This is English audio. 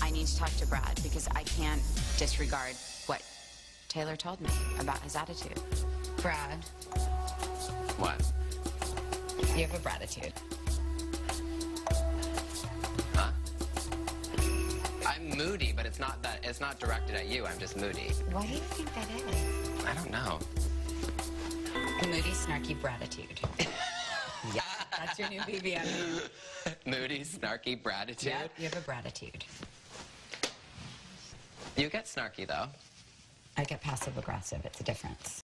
I need to talk to Brad because I can't disregard what Taylor told me about his attitude. Brad. What? You have a Braditude. Huh? I'm moody, but it's not directed at you. I'm just moody. What do you think that is? I don't know. Moody, snarky Braditude. Yeah, that's your new BBM. Moody, snarky Braditude? Yeah, you have a Braditude. You get snarky, though. I get passive-aggressive. It's a difference.